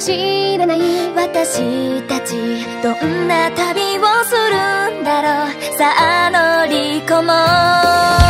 しれない。私たちどんな旅をするんだろう。さあ乗り込もう。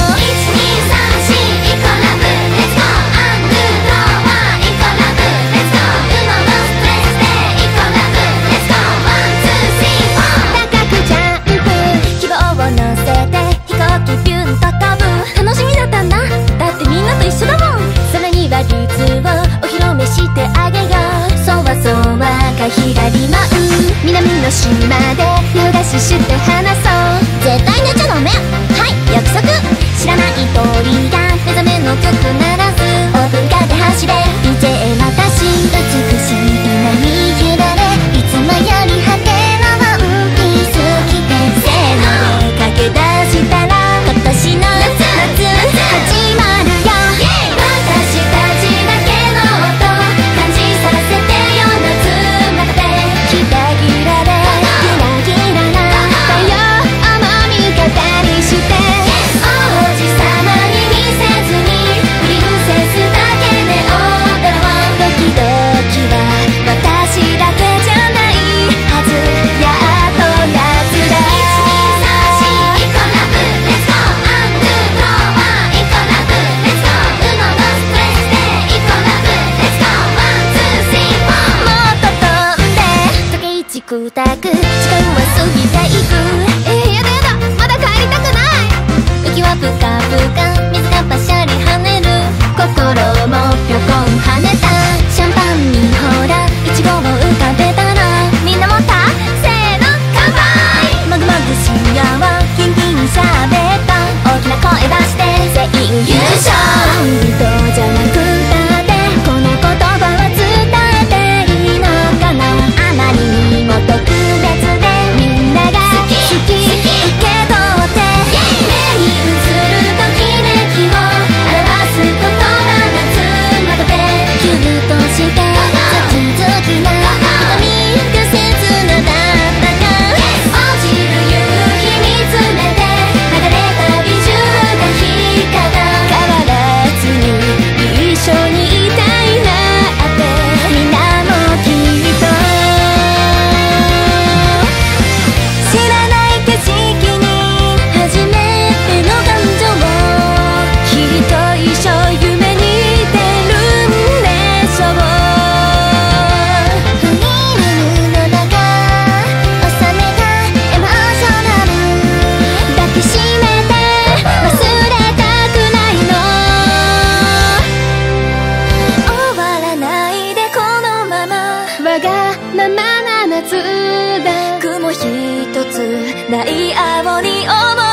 楽しみだったんだ。だってみんなと一緒だもん。それにはルーツをお披露目してあげよう。そわそわがひらり舞う南の島で夜出しして話そう。絶対寝ちゃダメ。はい約束。知らない鳥が目覚めの曲鳴らす。オープンカーで走れ DJ 私。美しい波揺られいつもより果てのワンピース着てせーので駆け出したら今年の夏始まるよ。私たちだけの音感じさせてよ。夏までキラキラでギラギラな太陽を味方にして、王子様に見せずにプリンセスだけで踊ろう。ドキドキは私だけじゃないはず。やっと夏だ。くたく時間は過ぎていく。やだやだまだ帰りたくない。浮き輪ぷかぷか水がパシャリ跳ねる。心もぴょこん跳ねた。シャンパンにほらイチゴを浮かべたらみんなもったせーの乾杯。もぐもぐしようキンキンしゃべった大きな声出して全員優勝。そうじゃなくたってこの言葉は伝えていいのかな。あまりにも特別でみんなが好き受け取って目に映るときめきを表す言葉。夏までギュッとしてズキズキな瞳が切なだったが落ちる夕日見つめて流れた美女が光った変わらずに一緒にいたいなってみんなもきっと知らない景色に初めての感情をきっと一生夢に出るんでしょう。フリールの中収めたエモーショナル抱きしめて忘れたくないの。終わらないでこのままわがままな夏だ。雲一つない青に思う